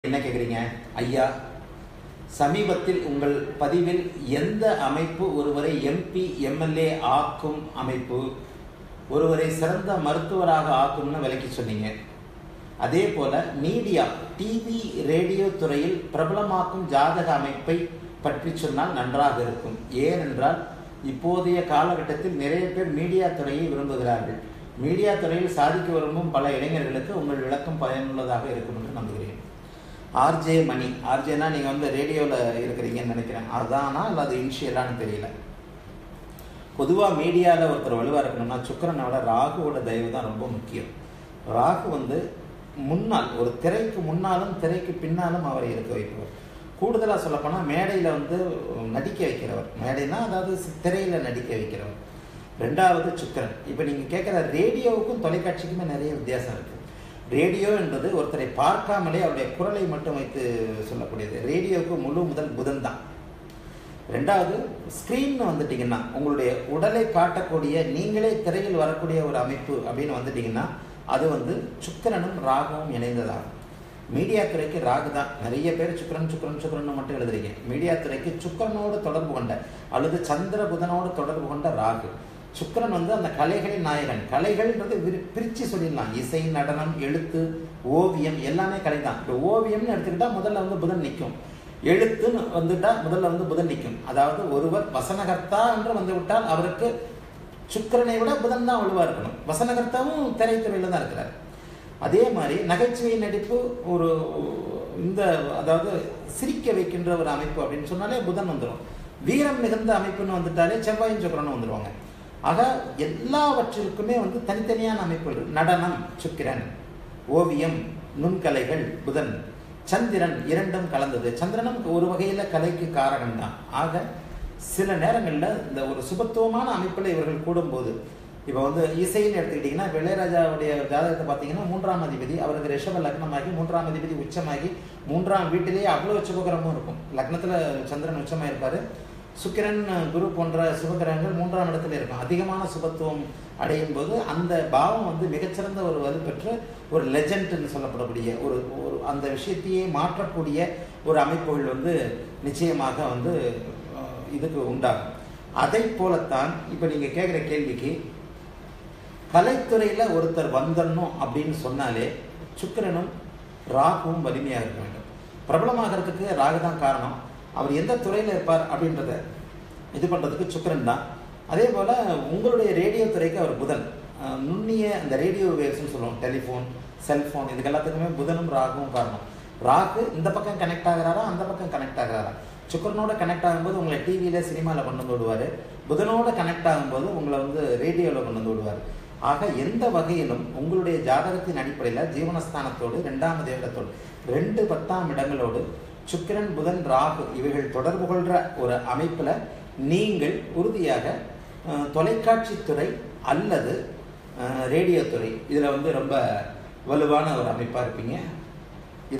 என்ன கேக்குறீங்க ஐயா? சமீபத்தில் உங்கள் பதிவில் எந்த அமைப்பு ஒருவரை எம்பி எம்எல்ஏ ஆக்கும் அமைப்பு ஒருவரை சிறந்த மருத்துவராக ஆக்கும்னு விளக்கி சொன்னீங்க. அதே போல மீடியா டிவி ரேடியோ துறையில் பிரபலமாக்கும் ஜாதக அமைப்பை பற்றி சொன்னால் நன்றாக இருக்கும். ஏனென்றால் இப்போதைய காலகட்டத்தில் நிறைய பேர் மீடியா துறையை விரும்புகிறார்கள். மீடியா துறையில் சாதிக்க விரும்பும் பல இளைஞர்களுக்கு உங்கள் விளக்கம் பயனுள்ளதாக இருக்கும் என்று நம்புகிறேன். ஆர்ஜே மணி, ஆர்ஜேனா நீங்கள் ரேடியோவில் இருக்கிறீங்கன்னு நினைக்கிறேன். அதுதானா இல்லை அது இனிஷியலான்னு தெரியல. பொதுவாக மீடியாவில் ஒருத்தர் வலுவாக இருக்கணும்னா சுக்கிரனோட ராகுவோட தயவு தான் ரொம்ப முக்கியம். ராகு முன்னால் ஒரு திரைக்கு முன்னாலும் திரைக்கு பின்னாலும் அவரை இருக்க வைப்பவர். கூடுதலாக சொல்லப்போனால் மேடையில் நடிக்க வைக்கிறவர். மேடைனா அதாவது திரையில் நடிக்க வைக்கிறவர். ரெண்டாவது சுக்கிரன். இப்போ நீங்கள் கேட்குற ரேடியோவுக்கும் தொலைக்காட்சிக்குமே நிறைய வித்தியாசம் இருக்குது. ரேடியோ என்பது ஒருத்தரை பார்க்காமலே அவருடைய குரலை மட்டும் வைத்து சொல்லக்கூடியது. ரேடியோவுக்கு முழு முதல் புதன் தான். ரெண்டாவது ஸ்க்ரீன் வந்துட்டிங்கன்னா உங்களுடைய உடலை காட்டக்கூடிய நீங்களே திரையில் வரக்கூடிய ஒரு அமைப்பு அப்படின்னு வந்துட்டிங்கன்னா அது சுக்கிரனும் ராகுவும் இணைந்ததாகும். மீடியா துறைக்கு ராகு தான். நிறைய பேர் சுக்கிரன் சுக்கிரன் சுக்கிரன் மட்டும் எழுதுறீங்க. மீடியா துறைக்கு சுக்கிரனோடு தொடர்பு கொண்ட அல்லது சந்திர புதனோடு தொடர்பு கொண்ட ராகு. சுக்கிரன் அந்த கலைகளின் நாயகன். கலைகள்ன்றது பிரித்து சொல்லிடலாம். இசை, நடனம், எழுத்து, ஓவியம் எல்லாமே கலை தான். இப்போ ஓவியம்னு எடுத்துக்கிட்டா முதல்ல புதன் நிற்கும். எழுத்துன்னு வந்துட்டா முதல்ல புதன் நிற்கும். அதாவது ஒருவர் வசனகர்த்தா என்று விட்டால் அவருக்கு சுக்கிரனை விட புதன் தான் வலுவாக இருக்கணும். வசனகர்த்தாவும் திரைத்துறையில் தான் இருக்கிறார். அதே மாதிரி நகைச்சுவை நடிப்பு ஒரு அதாவது சிரிக்க வைக்கின்ற ஒரு அமைப்பு அப்படின்னு சொன்னாலே புதன் வந்துடும். வீரம் மிகுந்த அமைப்புன்னு வந்துட்டாலே செவ்வாயும் சுக்கிரனும் வந்துடுவாங்க. ஆக எல்லாவற்றிற்குமே தனித்தனியான அமைப்புகள். நடனம் சுக்கிரன், ஓவியம், நுண்கலைகள் புதன், சந்திரன் இரண்டும் கலந்தது. சந்திரனும் ஒரு வகையில் கலைக்கு காரகம் தான். ஆக சில நேரங்களில் இந்த ஒரு சுபத்துவமான அமைப்பில் இவர்கள் கூடும்போது இப்போ இசைன்னு எடுத்துக்கிட்டிங்கன்னா இளையராஜாவுடைய ஜாதகத்தை பார்த்தீங்கன்னா 3ஆம் அதிபதி அவருக்கு ரிஷப லக்னமாகி 3ஆம் அதிபதி உச்சமாகி 3ஆம் வீட்டிலேயே அவ்வளோ சுபகிரகமும் இருக்கும். லக்னத்தில் சந்திரன் உச்சமாக இருப்பார். சுக்கிரன், குரு போன்ற சுபகிரகங்கள் 3ஆம் இடத்துல இருக்கும். அதிகமான சுபத்துவம் அடையும் போது அந்த பாவம் மிகச்சிறந்த ஒரு வலுப்பெற்று ஒரு லெஜண்ட்னு சொல்லப்படக்கூடிய ஒரு அந்த விஷயத்தையே மாற்றக்கூடிய ஒரு அமைப்புகள் நிச்சயமாக இதுக்கு உண்டாகும். அதை போலத்தான் இப்போ நீங்கள் கேட்குற கேள்விக்கு கலைத்துறையில் ஒருத்தர் வந்துடணும் அப்படின்னு சொன்னாலே சுக்கிரனும் ராகுவும் வலிமையாக இருக்க வேண்டும். பிரபலமாகிறதுக்கு ராகு தான் காரணம். அவர் எந்த துறையில் இருப்பார் அப்படின்றத இது பண்ணுறதுக்கு சுக்கிரன் தான். அதே போல் உங்களுடைய ரேடியோ துறைக்கு அவர் புதன். நுண்ணிய அந்த ரேடியோ வேவ்ஸ்ன்னு சொல்லுவோம், டெலிஃபோன், செல்ஃபோன், இதுக்கு எல்லாத்துக்குமே புதனும் ராகுவும் காரணம். ராகு இந்த பக்கம் கனெக்ட் ஆகிறாரா அந்த பக்கம் கனெக்ட் ஆகிறாரா? சுக்கிரனோட கனெக்ட் ஆகும்போது உங்களை டிவியில் சினிமாவில் கொண்டு வந்து விடுவார். புதனோட கனெக்ட் ஆகும்போது உங்களை ரேடியோவில் கொண்டு வந்து விடுவார். ஆக எந்த வகையிலும் உங்களுடைய ஜாதகத்தின் அடிப்படையில் ஜீவனஸ்தானத்தோடு 2ஆம் இடத்தோடு 2 10ஆம் இடங்களோடு சுக்கிரன், புதன், ராகு இவைகள் தொடர்பு கொள்கிற ஒரு அமைப்பில் நீங்கள் உறுதியாக தொலைக்காட்சி துறை அல்லது ரேடியோ துறை இதில் ரொம்ப வலுவான ஒரு அமைப்பாக இருப்பீங்க.